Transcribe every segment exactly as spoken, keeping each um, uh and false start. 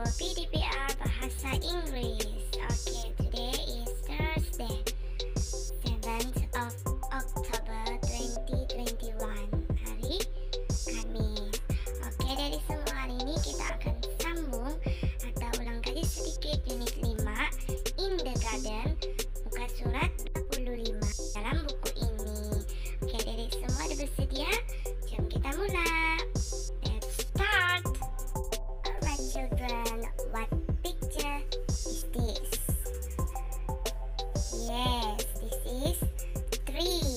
P D P R Bahasa Inggris. Okay, today is Thursday, seventh of October twenty twenty-one. Hari Kamis. Oke, dari semua hari ini kita akan sambung atau ulang kaji sedikit unit lima Kindergarten, muka surat empat puluh lima dalam buku ini. Oke, dari semua udah bersedia? Jom kita mulai. Let's start. Alright children, what picture is this? Yes, this is tree.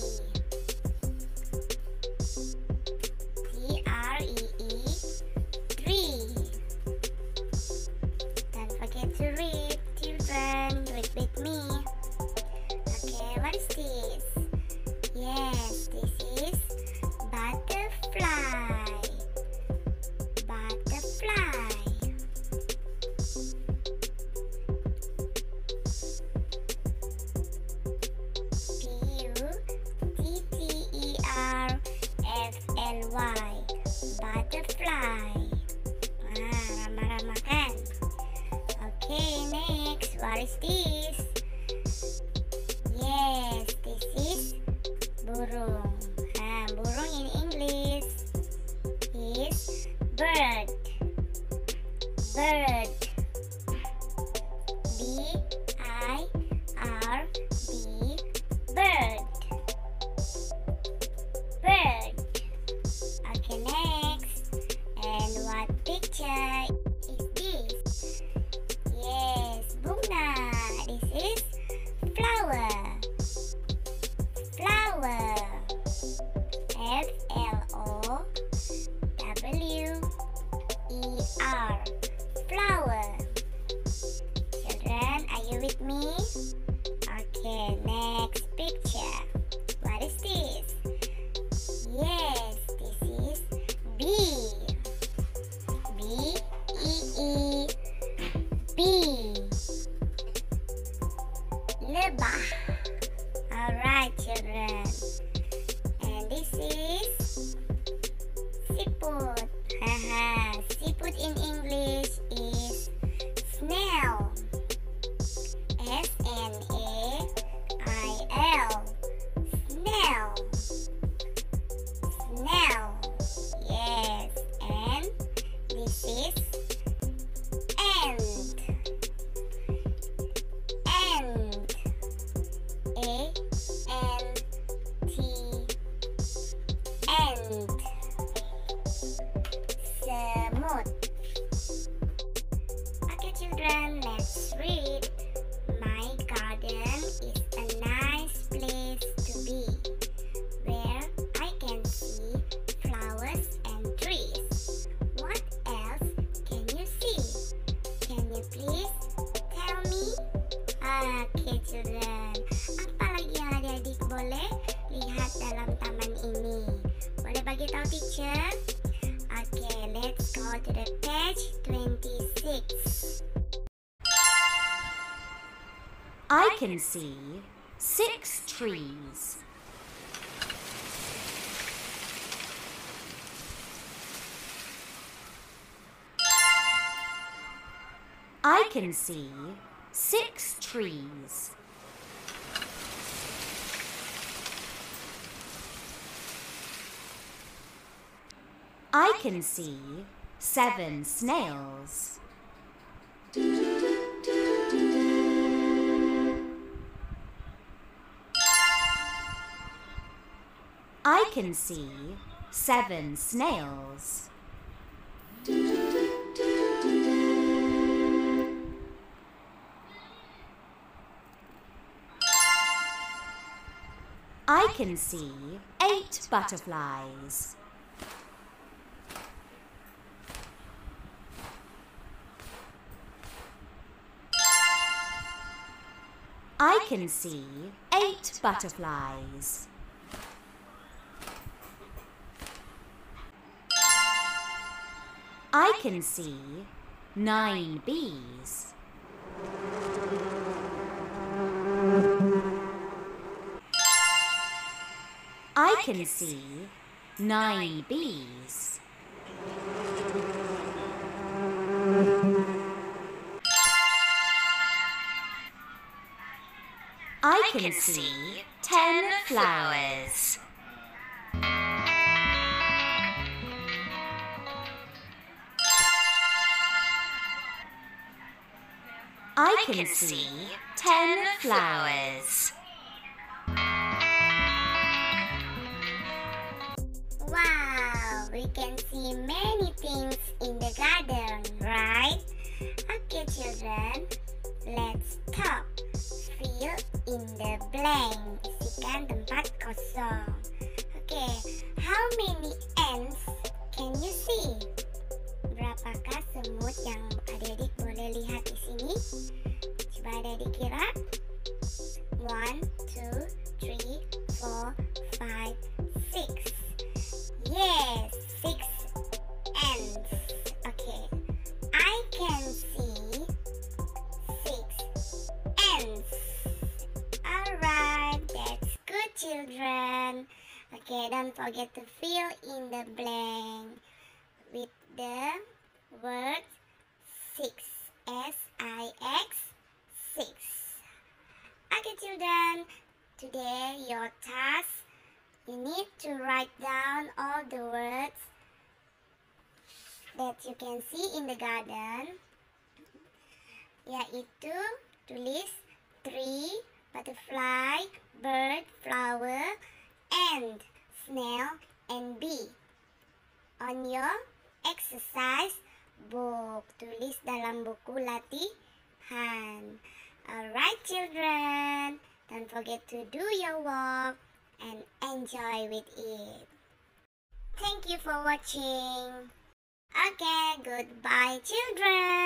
T R E E, tree. Don't forget to read, children. Read with me. Okay, what is this? Yes, this is butterfly. Butterfly. B U T T E R F L Y. Butterfly. Ah, ramah-ramah kan? Okay, next. What is this? Yes, this is burung. Ah, burung in English is bird. Bird. B I R D. Bird. Bird. Okay, next. And what picture is this? Yes, bunga. This is flower. Flower. F L O W E R. Flower. Children, are you with me? Okay, next picture. What is this? Yes, this is bee. B E E. Bee. Lebah. Alright, children. And this is siput. Haha, siput in English is snail. S N A I L. Snail. Snail. Yes, and this is ant. Ant. A N T. Ant. Semut. Okay, children, let's read. My garden is a nice place to be, where I can see flowers and trees. What else can you see? Can you please tell me? Okay, children. Apa lagi yang adik-adik boleh lihat dalam taman ini? Boleh bagi tahu teacher? Okay, let's go to the page twenty-six. I can see six trees. I can see six trees. I can see seven snails. I can see seven snails. I can see eight butterflies. I can see eight butterflies. I can see nine bees. I can see nine bees. can see ten flowers. I can see ten flowers. Wow, we can see many things in the garden, right? Okay, children, let's talk. Fill in the blank. Isikan tempat kosong. Okay, how many ants can you see? Berapakah semut yang adik-adik boleh lihat di sini? Coba adik-adik kira. One, two, three, four, five, six. Yes, six ants. Okay, I can see six ants. Alright, that's good, children. Okay, don't forget to fill in the blank with the word six. S I X, six. Okay, children, today your task, you need to write down all the words that you can see in the garden. Yaitu tulis tree, butterfly, bird, flower, and snail, and bee. On your exercise book, tulis dalam buku latihan. Alright, children, don't forget to do your work and enjoy with it. Thank you for watching. Okay, goodbye, children.